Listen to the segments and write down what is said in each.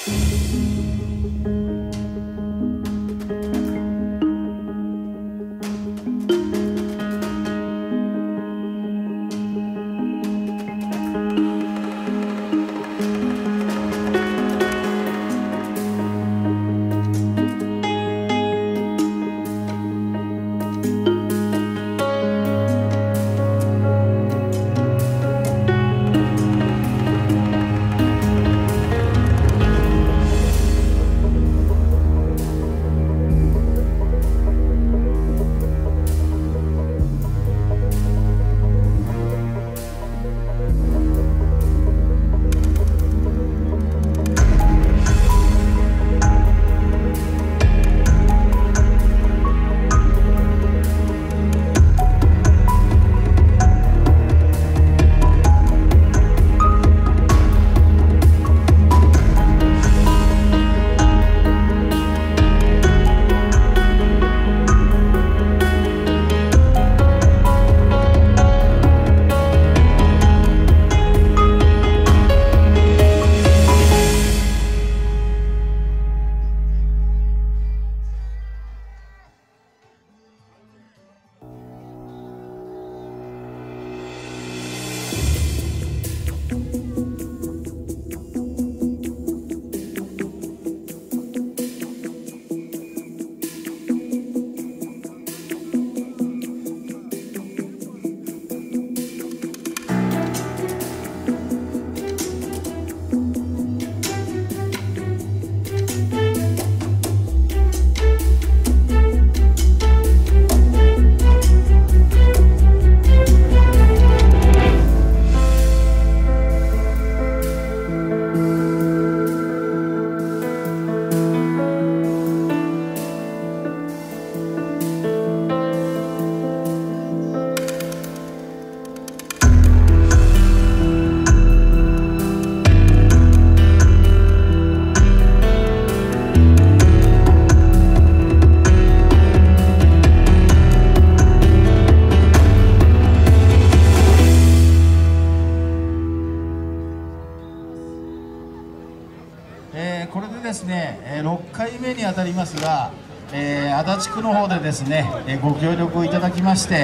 これでですね、6回目にあたりますが、足立区の方でですね、ご協力をいただきまして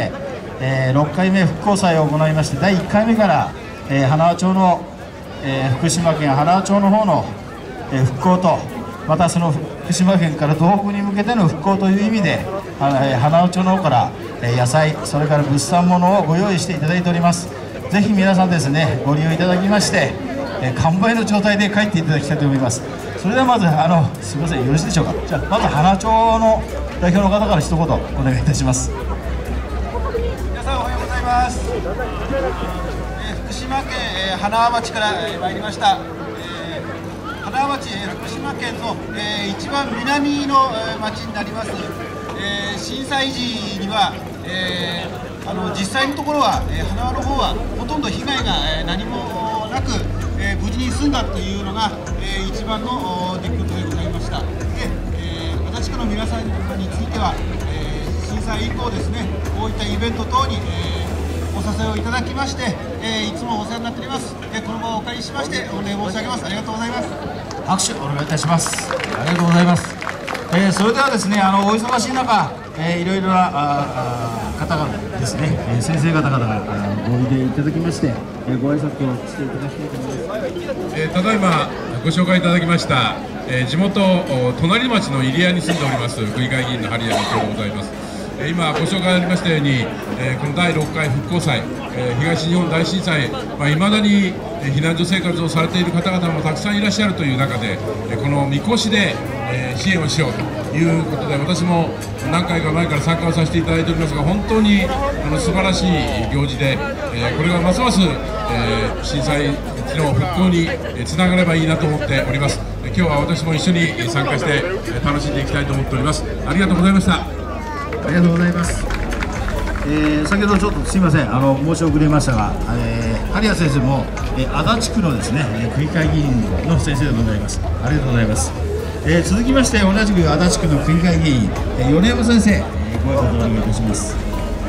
、6回目復興祭を行いまして、第1回目から、花輪町の、福島県花輪町の方の、復興と、またその福島県から東北に向けての復興という意味で、花輪町の方から野菜、それから物産物をご用意していただいております。ぜひ皆さんですね、ご利用いただきまして、完売の状態で帰っていただきたいと思います。それではまずすみません、よろしいでしょうか。じゃあまず花町の代表の方から一言お願いいたします。 皆さんおはようございます。福島県花輪町から参りました。花輪町、福島県の一番南の町になります。震災時には実際のところは花輪の方はほとんど被害が何もなく無事に済んだというのが一番の出来事でございました。で、足立区の皆さんについては震災以降ですね、こういったイベント等にお誘いをいただきまして、いつもお世話になっております。この場をお借りしましてお礼申し上げます。ありがとうございます。 拍手お願いいたします。ありがとうございます。それではですね、お忙しい中、いろいろな方がですね、先生方々がご入れいただきまして、ご挨拶をしていただきたいと思います。 ただいまご紹介いただきました、地元隣町の入谷に住んでおります区議会議員の針谷光でございます。今ご紹介ありましたように、この第6回復興祭、東日本大震災、いまだに避難所生活をされている方々もたくさんいらっしゃるという中で、このみこしで支援をしようということで、私も何回か前から参加をさせていただいておりますが、本当に素晴らしい行事で、これがますます震災地の復興につながればいいなと思っております。今日は私も一緒に参加して楽しんでいきたいと思っております。ありがとうございました。 ありがとうございます。先ほどちょっとすみません、申し遅れましたが、針谷先生も、足立区のですね、区議会議員の先生でございます。ありがとうございます。続きまして同じく足立区の区議会議員、米山先生、ご挨拶お願いいたします。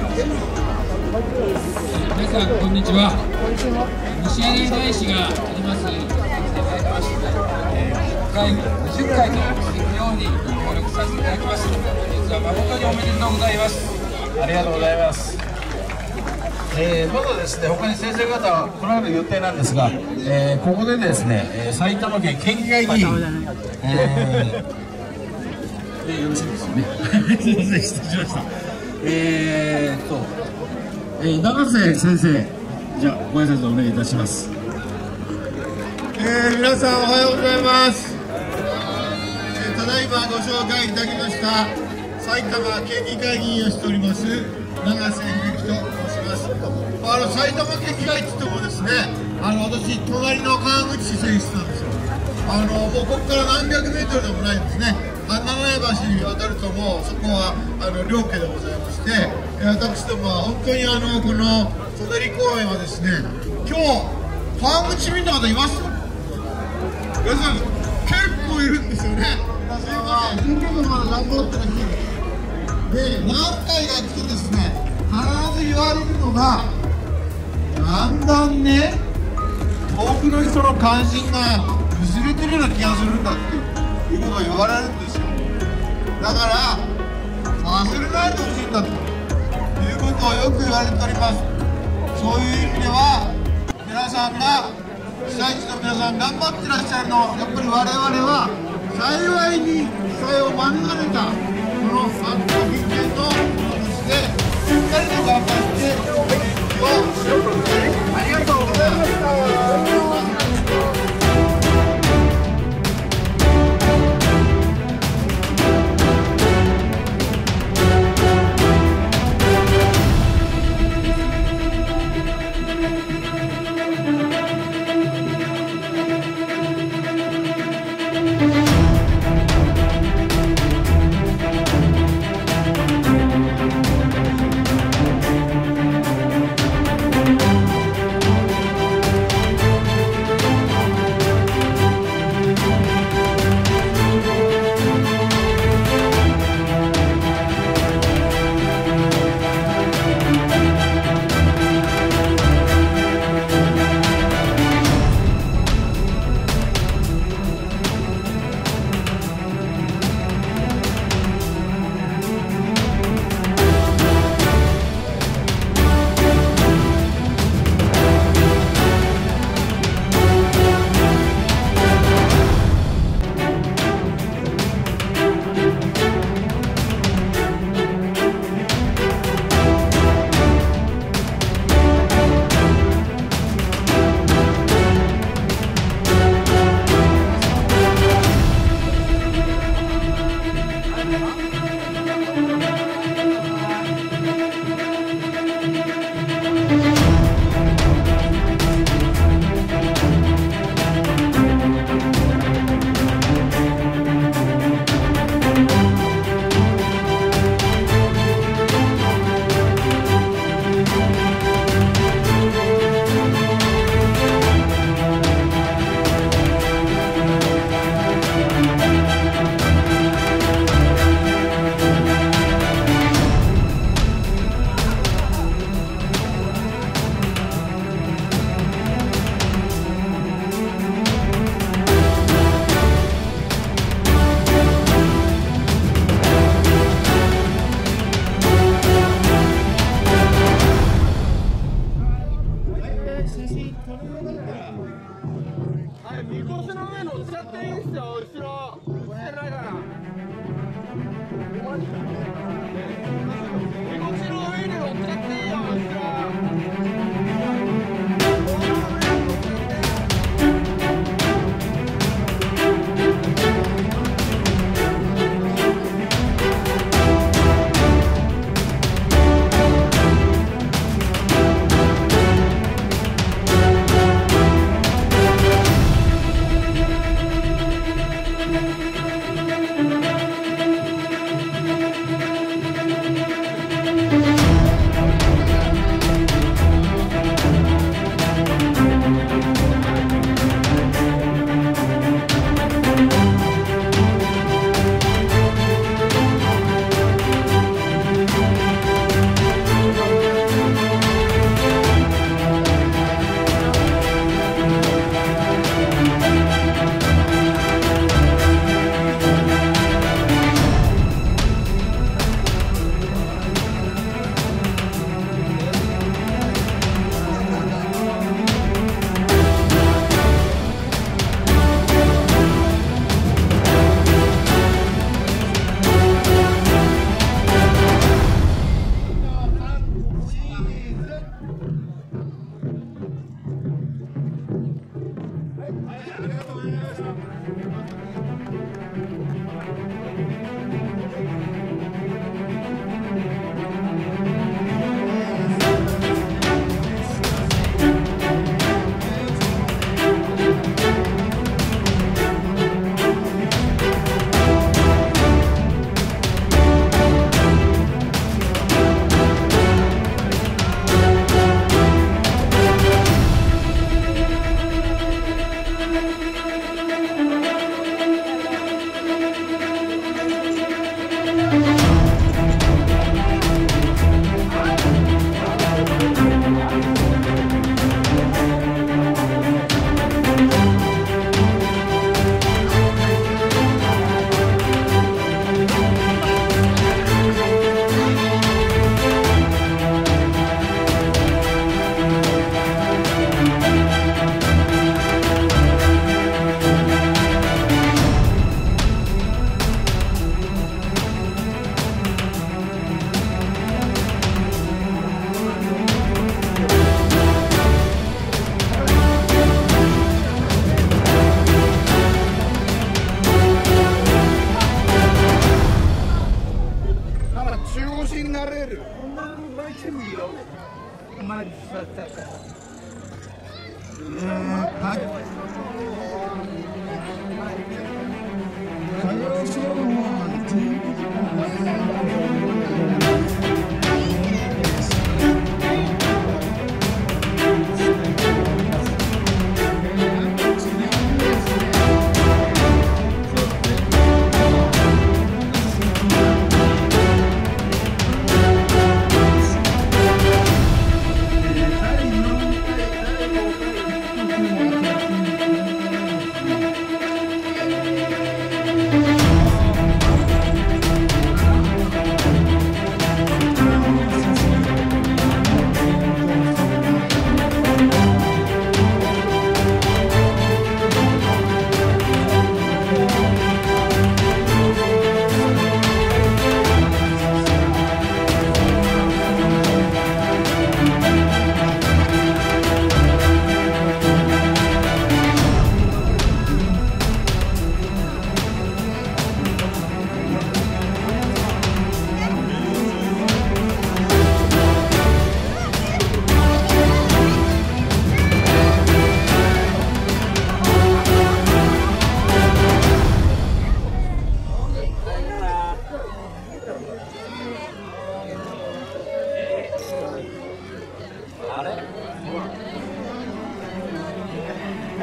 皆さんこんにちは。西柳井市があります回、10回といくように協力させていただきます。本日は誠におめでとうございます。 ありがとうございます。まだですね、他に先生方来られる予定なんですが、ここでですね、埼玉県県議会議員、よろしいですよね。すみません、失礼しました。永瀬先生、じゃあご挨拶お願いいたします。 皆さんおはようございます。ただいまご紹介いただきました埼玉県議会議員をしております永瀬秀樹と申します。埼玉県議会って言ってもですね、私隣の川口市選出なんですよ。もうここから何百メートルでもないんですね。七重橋に渡るともうそこは両家でございまして、私どもは本当にこの隣公園はですね、今日川口市民の方います？皆さん結構いるんですよね。すいません、先ほどまで頑張ってる日で何回か行くとですね、必ず言われるのが、だんだんね遠くの人の関心が薄れてるような気がするんだっていうことを言われるんですよ。だから忘れないでほしいんだということをよく言われております。そういう意味では皆さんが被災地の皆さん頑張ってらっしゃるのをやっぱり我々は幸いに被災を免れたこの反抗人間の形でしっかりと頑張っていこう。ありがとうございました。みこしの上乗っちゃっていいですよ、後ろ。乗ってないから。みこしの上に乗っちゃっていいよ、後ろ。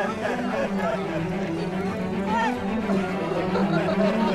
リアリアリアリアリアリ